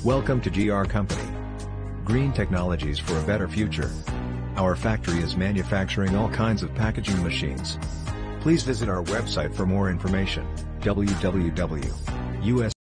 Welcome to GR Company. Green technologies for a better future. Our factory is manufacturing all kinds of packaging machines. Please visit our website for more information, www.usmachines.com.